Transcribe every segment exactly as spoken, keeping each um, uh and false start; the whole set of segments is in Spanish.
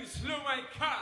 Slow my car.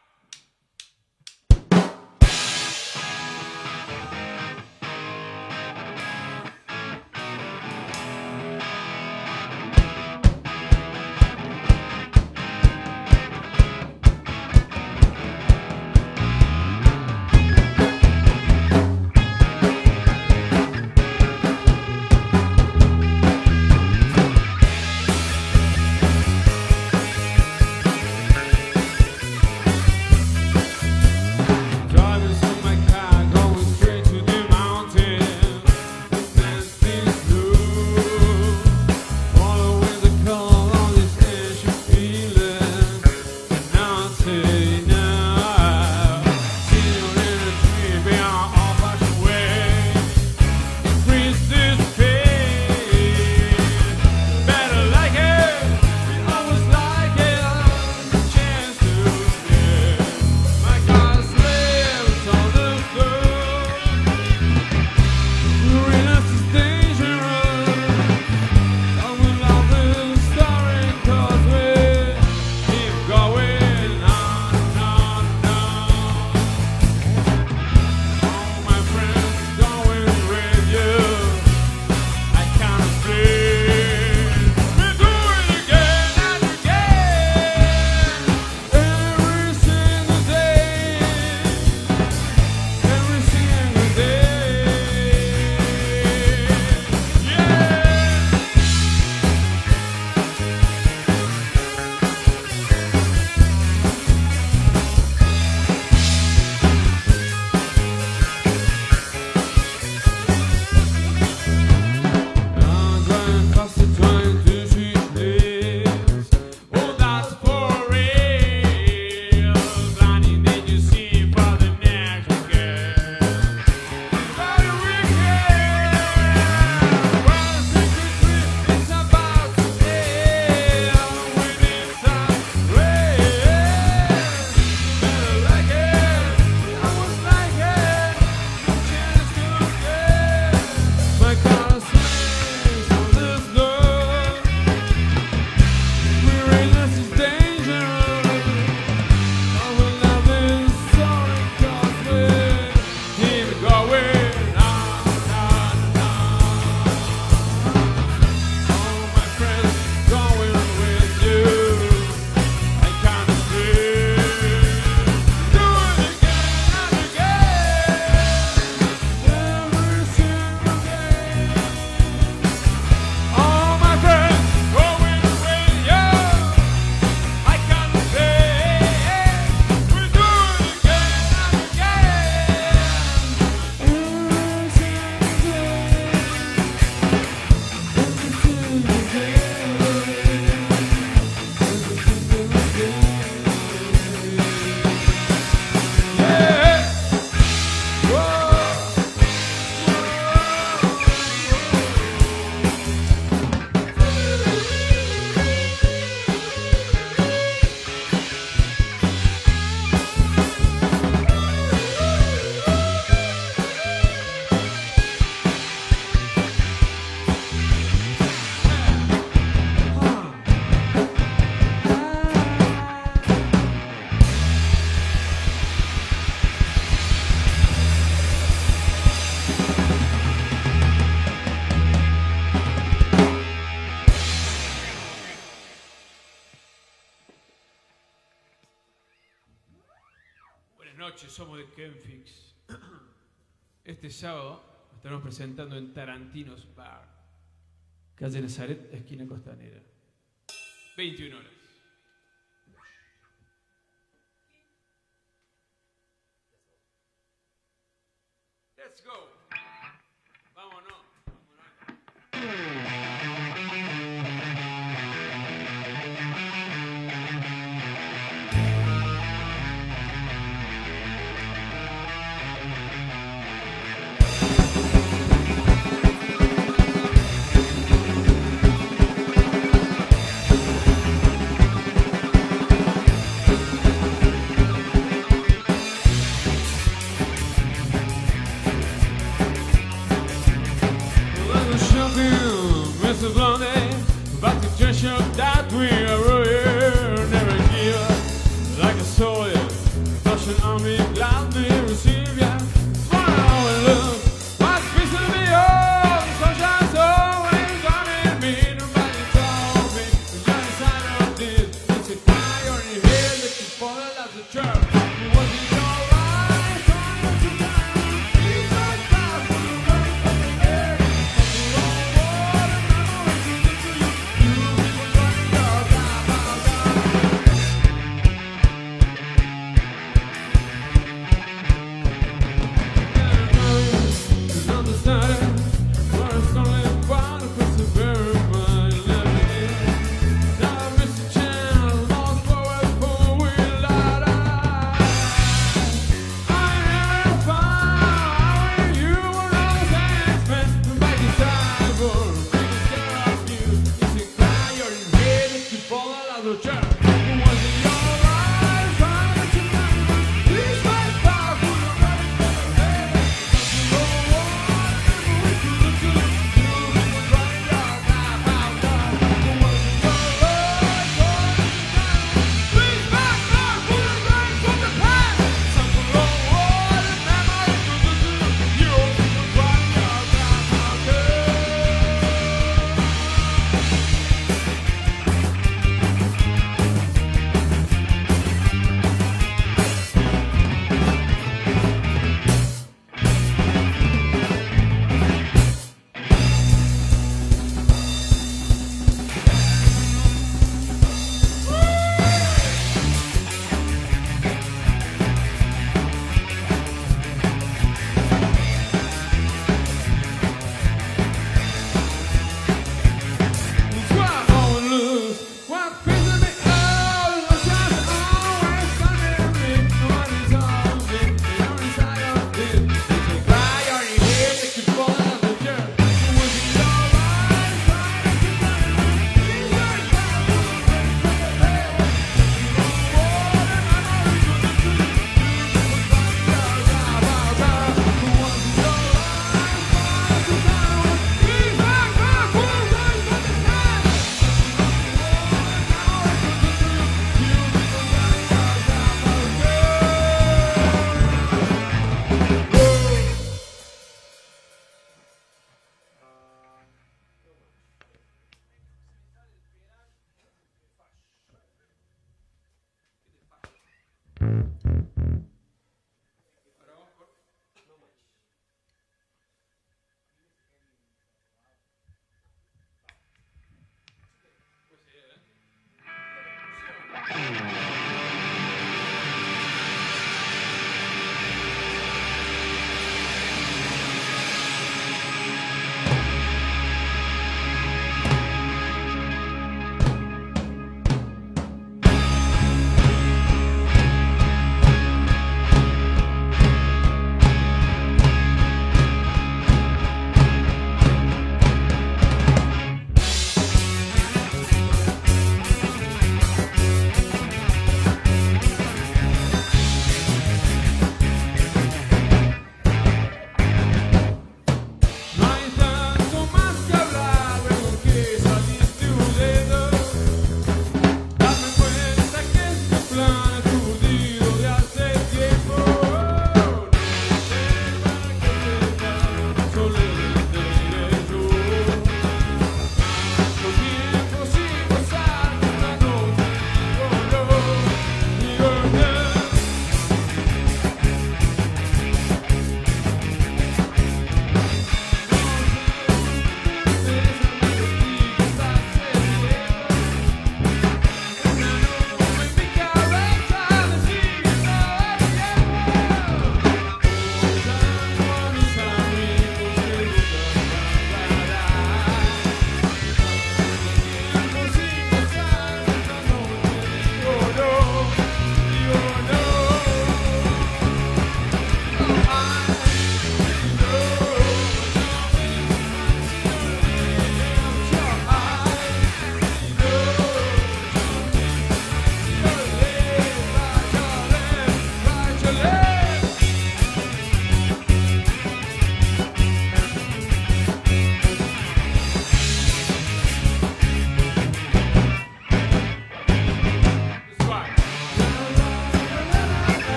Somos de Kenfix. Este sábado nos estaremos presentando en Tarantino's Bar, calle Nazaret, esquina Costanera, veintiuna horas. Let's go. Vámonos. Vámonos. Watching on me, gladly receive ya. Smile and look, my peace will be yours. The sunshine's always on me. Nobody told me the other side of this. It's a guy on your head looking for the last of church. It wasn't alright, trying to die. He's not bad for the work of the air. Something wrong, what am I going to do to you? You people running your down, down, down.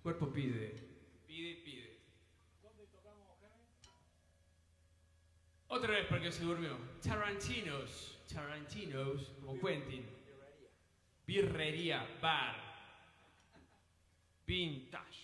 cuerpo pide, pide y pide. ¿Dónde tocamos, Jaime? Otra vez porque se durmió. Tarantinos, Tarantinos, como Quentin. Birrería, bar. Vintage.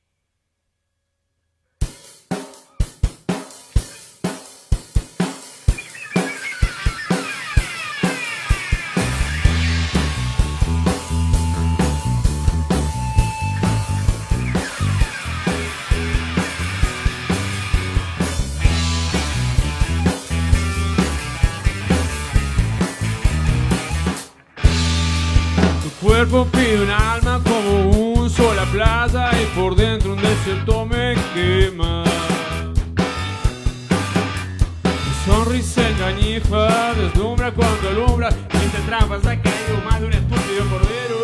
Tu cuerpo pide un alma como un sol a plaza y por dentro un desierto me quema. Tu sonrisa engañifa deslumbra cuando alumbra y te trampas ha caído más de un estúpido cordero.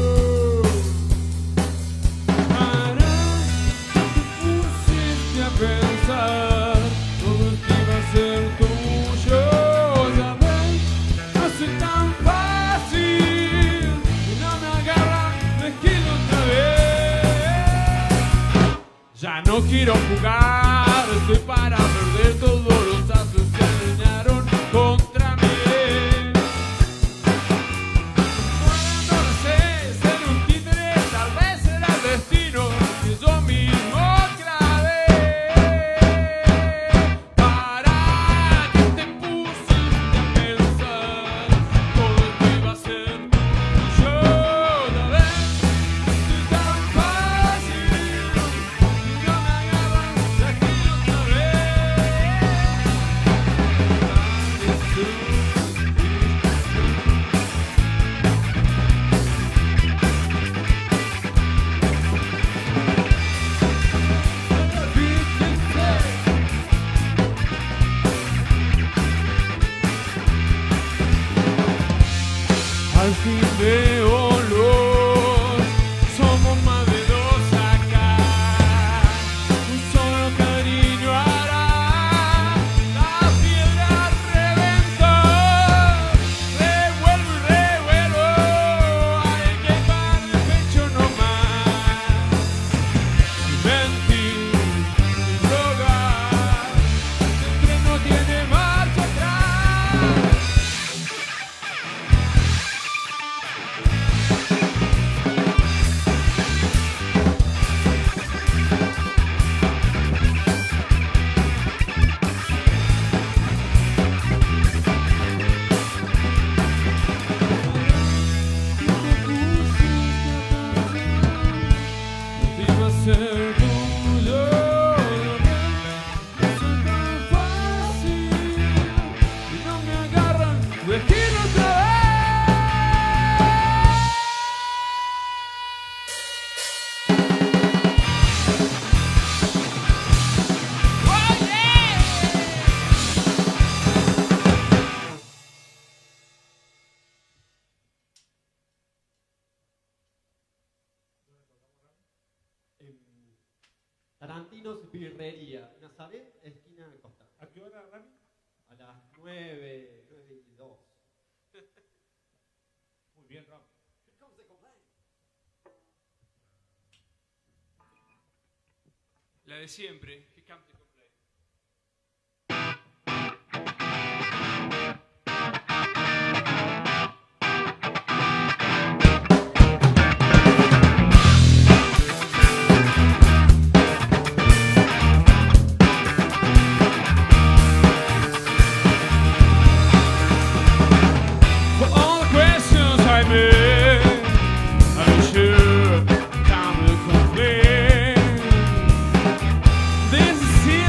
Para, te pusiste a pensar todo esto iba a ser tuyo, ¿sabes? No soy tan fácil. Ya no quiero jugar, estoy para perder todos los astros que alinearon contra mí. No lo sé, ser un títere, tal vez será el destino que yo mismo clavé. Para que te pusiste a pensar, todo esto iba a ser tuyo, ¿la ves? Soy tan fácil. Al fin veo luz, somos más de dos acá. Un solo cariño hará la piedra reventar. Revuelvo y revuelvo, hay que par de pecho nomás. Sin mentir, sin rogar, este tren no tiene marcha atrás. Iba a ser tuyo, no soy tan fácil y no me agarran de giro otra vez. Tarantinos Birrería, Nazaret, esquina Costa. ¿A qué hora, Rami? A las nueve, nueve y dos. Muy bien, Rami. Here comes the complaint. La de siempre. Here comes the complaint. For all the questions I made, I'm sure time will complain. This is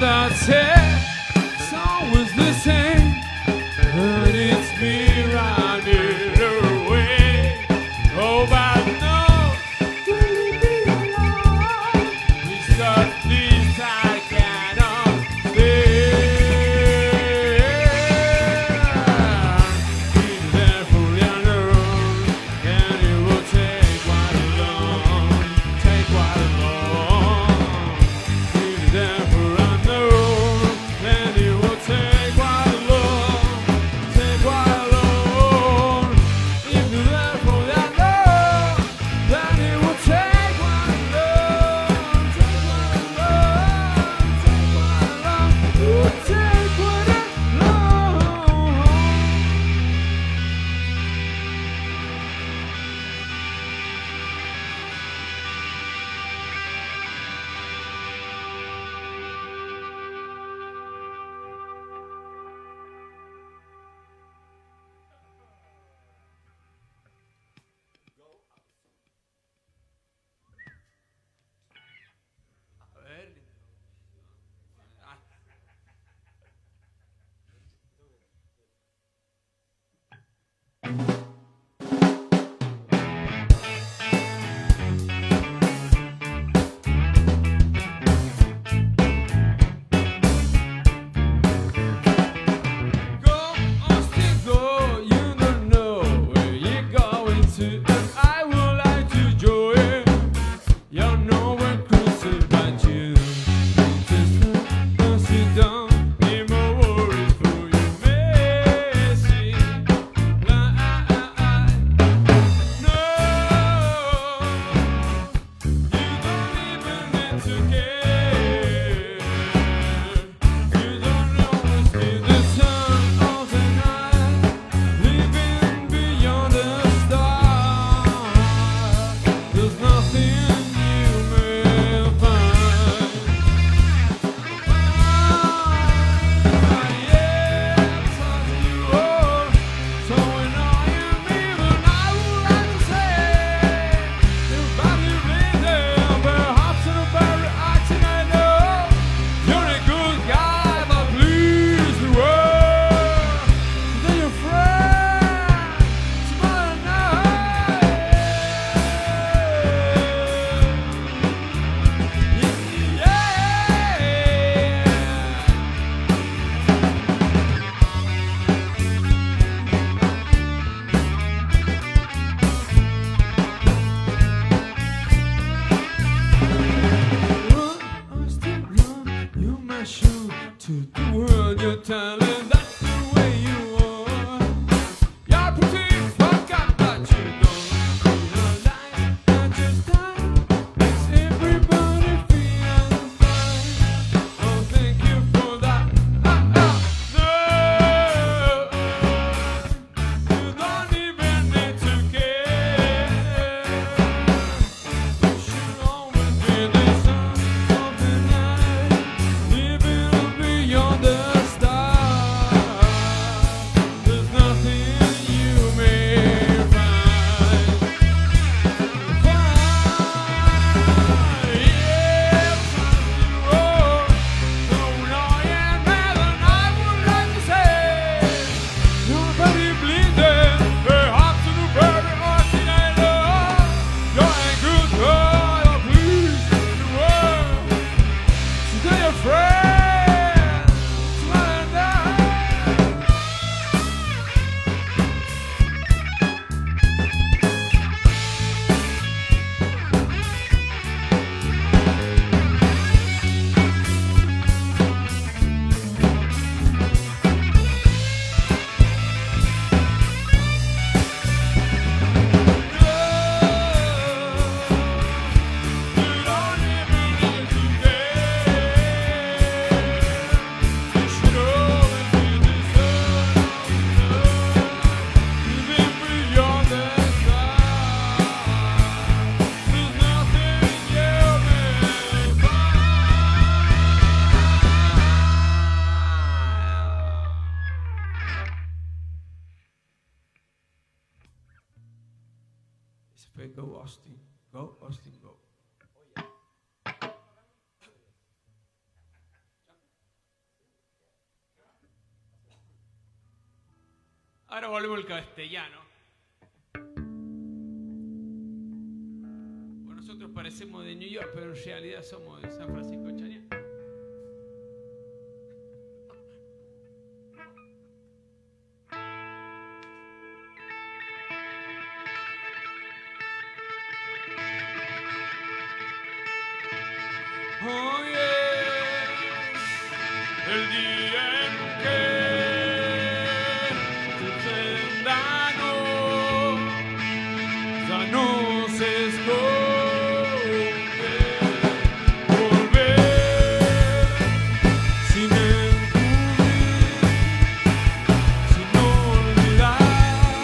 that's it. It's always the same. But it's me running away. Oh, but no, will it be alone? Because this I cannot stay. Be there fully on the road, and it will take quite a long, take quite a long. Be there for on the road, and it will take quite a long, take quite a long. If you're there for that long, then it will take quite a long, take quite a long, take quite a long, it will take quite a long. A ver. Go, Austin, go. You don't know where you're going to, and I would like to join. You're nowhere closer, but you just don't sit down. Need more worries for you, messy. Lie. No, you don't even need to care. You don't always see the sun of the night, living beyond the stars. There's nothing you may find. I am something you are, so annoying even I would like to say. Your body bleeding, perhaps in a very accident. I know you're a good guy, but please the world. Today your friend, tomorrow night. You must show to the world your talent. That's the way you are. You're pretty fucked up, but you don't realize that your style makes everybody feel fine. Oh, thank you for that. Ah, ah, no, you don't even need to care. You should always be the sun of the night, living beyond the stars. There's nothing you may find. Find, yeah, something you are, so annoying, man, and I would like to say, nobody bleeding, perhaps in a very ordinary love. You're a good girl, oh, please, in the world. Today your friend, tomorrow night. You don't even need to care. You should always be the sun of the night, living beyond the stars. There's nothing you may find. Go, Austin. Go, Austin, go. Ahora volvemos al castellano. Bueno, nosotros parecemos de New York, pero en realidad somos de San Francisco Chañar. Hoy es el día en que tu sendano ya no se esconde. Volver sin encubrir, sin olvidar,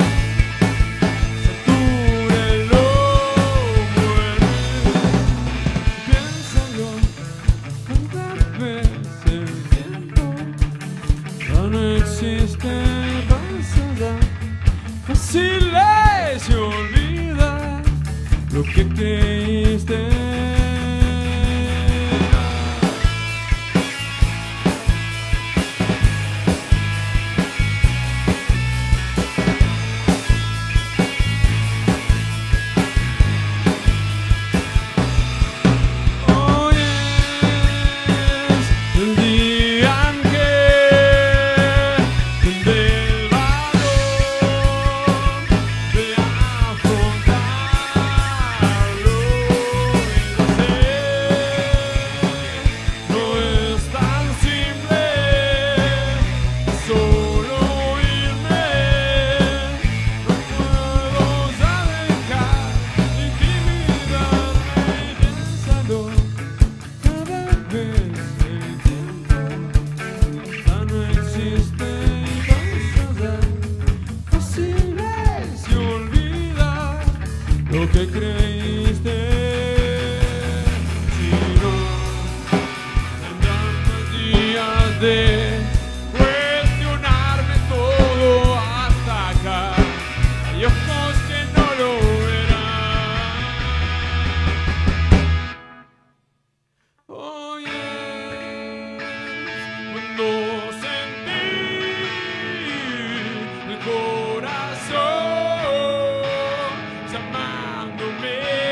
satura el lomo en piénsalo. Tal vez el tiempo ya no existe más allá. Fácil es olvidar lo que creíste. Lo que creíste, si no tendrán más días de cuestionarme todo hasta acá. Hay ojos que no lo verán. Hoy es cuando sentí el corazón llamándome.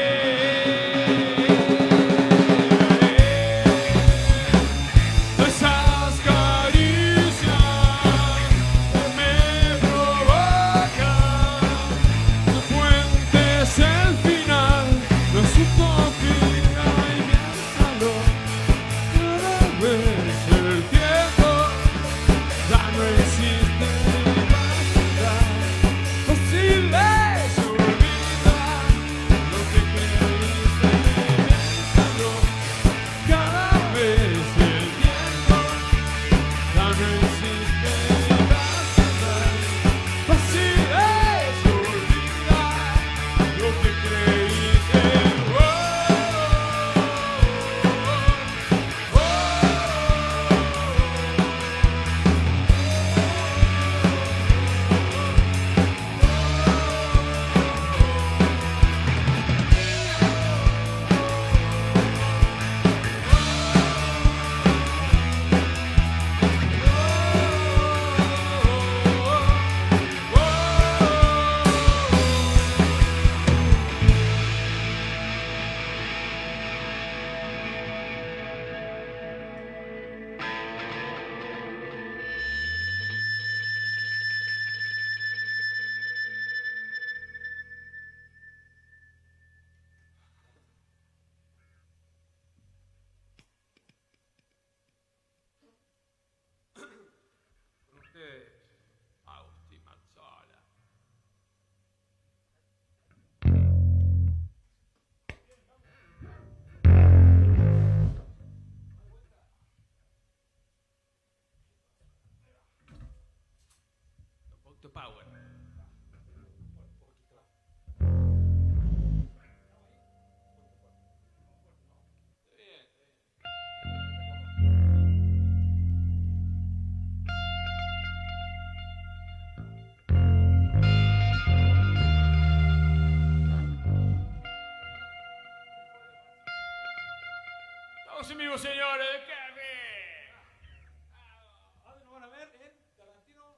Esas caricias que me provocan, no cuentes el final, no es utopía y piénsalo. Cada vez el tiempo ya no existe más allá. Fácil es olvidar lo que creíste, piénsalo. Cada vez el tiempo ya no existe más allá. Fácil es olvidar lo que creíste. Oh, oh, oh.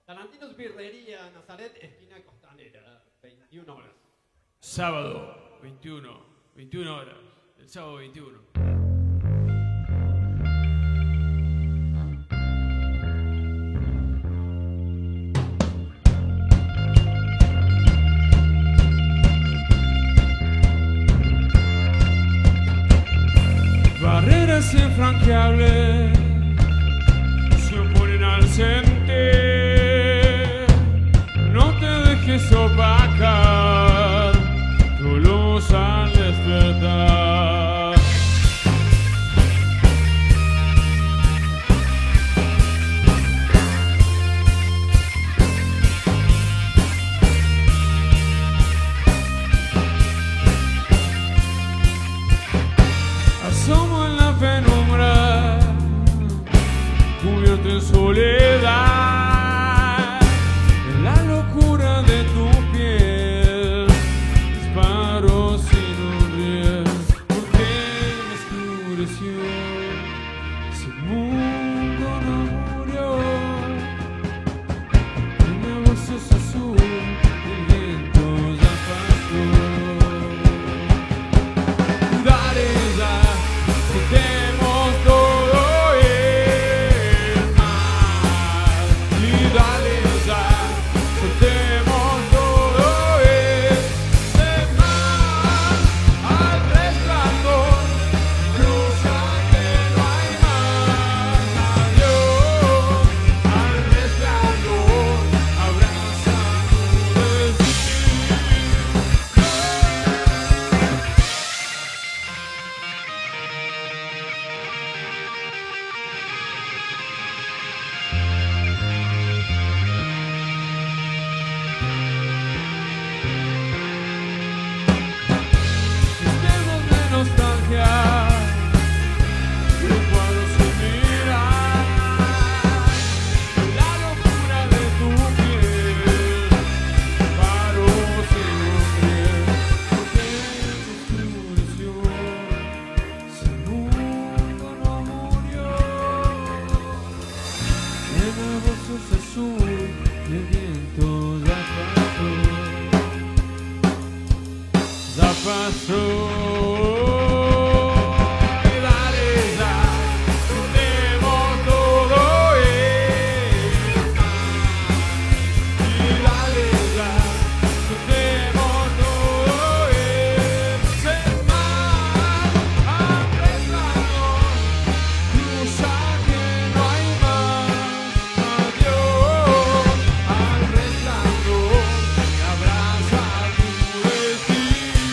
Tarantino's Birrería, Nazaret, esquina Costanera, veintiuna horas. Sábado, veintiuno, veintiuna horas, el sábado veintiuno. Barreras infranqueables se oponen al sentir. No te dejes opacar tu luz al despertar. Asomo en la penumbra, cubierto en soledad, en la locura de tu piel, disparo sin un riel, porque me oscureció, ese mundo no murió, en la voz es azul, el viento ya pasó. Dale ya, quitemos todo el mal, y dale ya, soltemos todo ese mal, al resplandor, cruza que no hay más, adiós, al resplandor, abraza tu destino. Dedos de nostalgia, recuerdos sin mirar, la locura de tu piel, paro sin un riel, porque me oscureció, ese mundo no murió, en el bosque azul, y el viento ya pasó. Ya pasó. Y dale ya, soltemos todo el mal. Y dale ya, soltemos todo ese mal. Al resplandor, cruza que no hay más. Adiós, al resplandor, y abraza tu destino.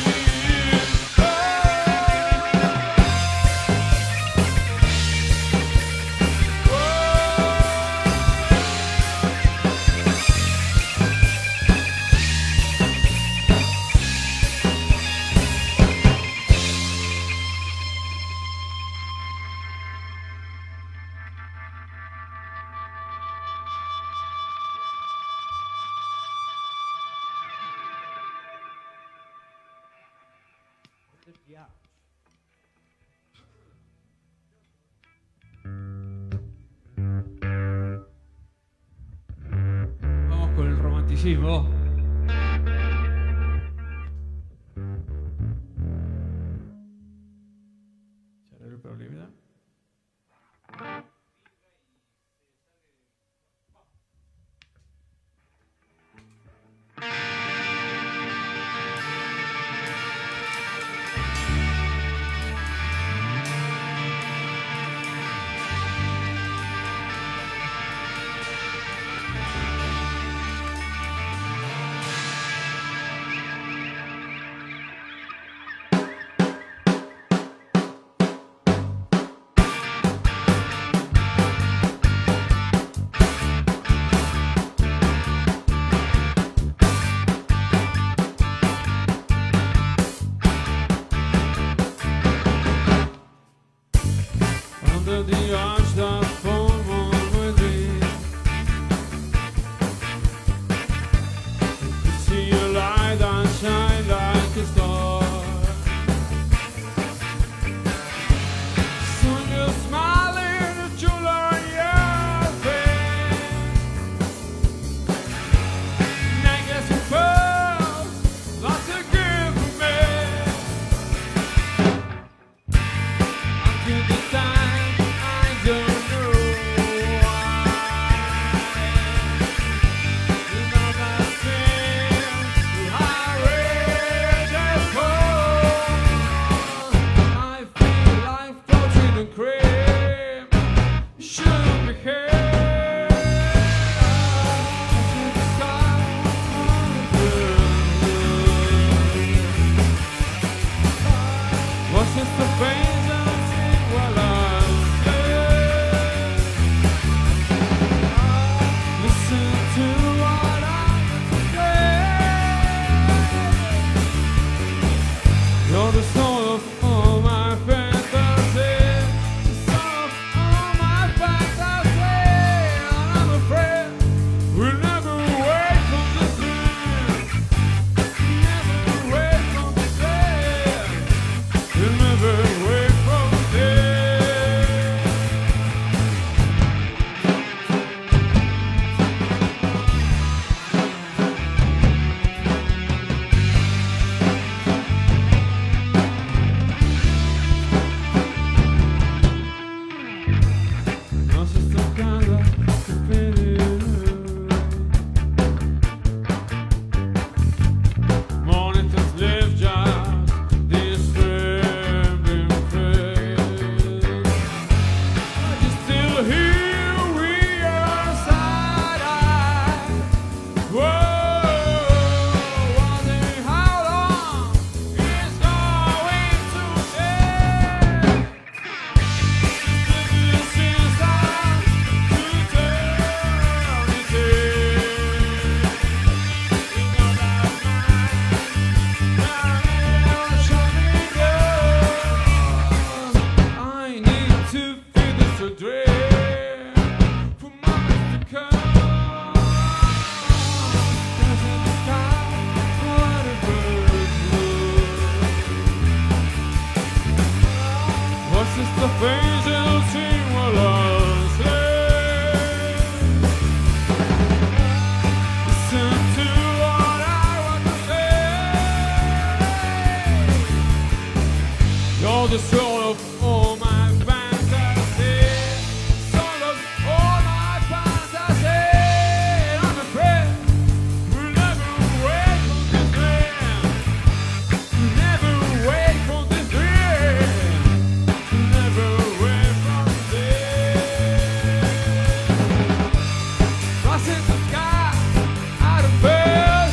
Vamos con el romanticismo. ¿Se arregló el problema? Under the arch that form on within, you see a light that shine like a star. Soon you're smiling, that you learn your face. pray for moments to come. Stars in the sky, what a bird's love. What's this the things you'll see while I sleep? Listen to what I want to say. You're the soul of all my fantasy, soul of all my fantasy. I'm afraid we'll never wake from this dream. We'll never wake from this dream. We'll never wake from this. Lost in the sky, out of bed.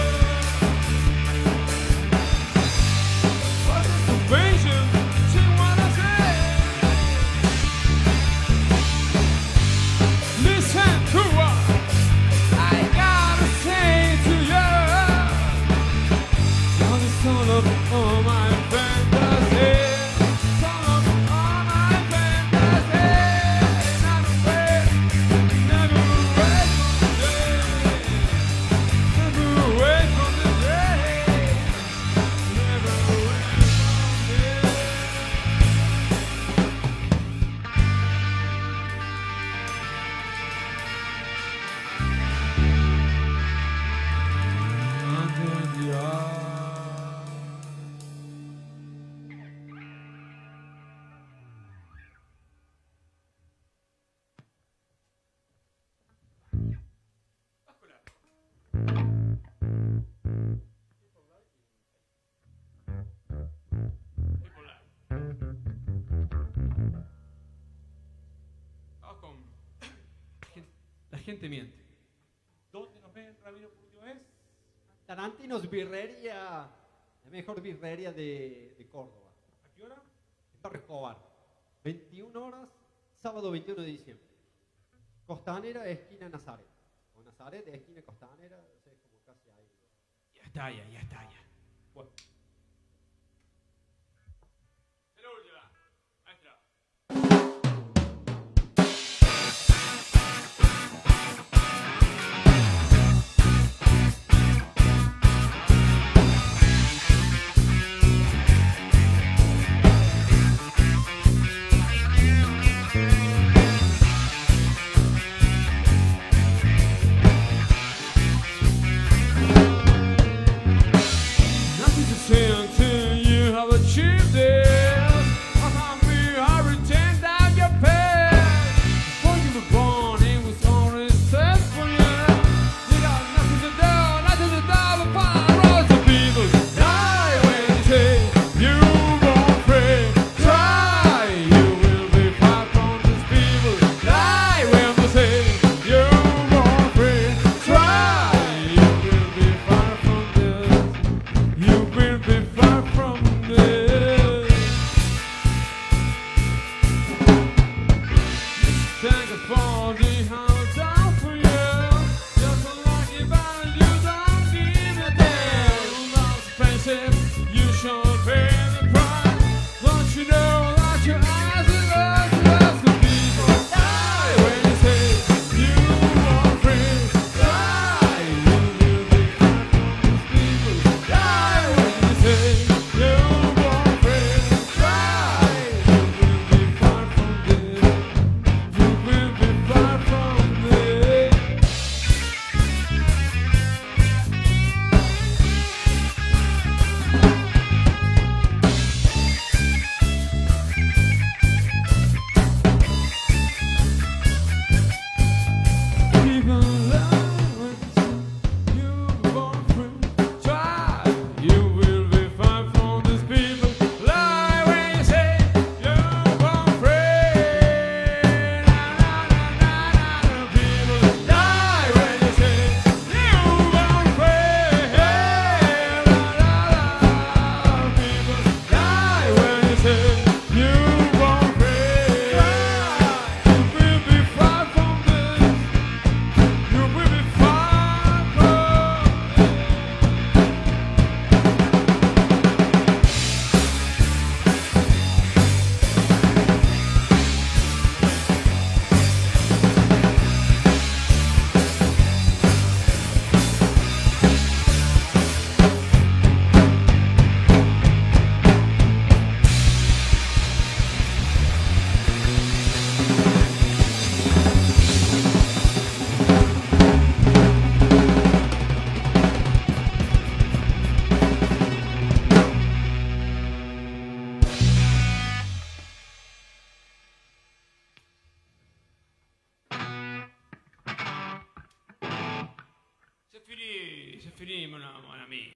What's this invasion? See what I say? Listen to what I gotta say to you. You're the soul of all my fantasy, soul of all my fantasy. And I'm afraid never away from the day, never away from the day, never away from the day. Under the eye. Vamos con la gente miente. ¿Dónde nos ven, Ramiro, por última vez? Tarantinos Birrería, la mejor birrería de, de Córdoba. ¿A qué hora? En Barrio Escobar. veintiuna horas, sábado veintiuno de diciembre. Costanera, esquina Nazaret. O Nazaret, esquina Costanera, o sea, como casi ahí. Ya está, ya, ya está, ya. Bueno. Se lo última. Maestra. Nothing to fini, c'est fini, mon, mon ami.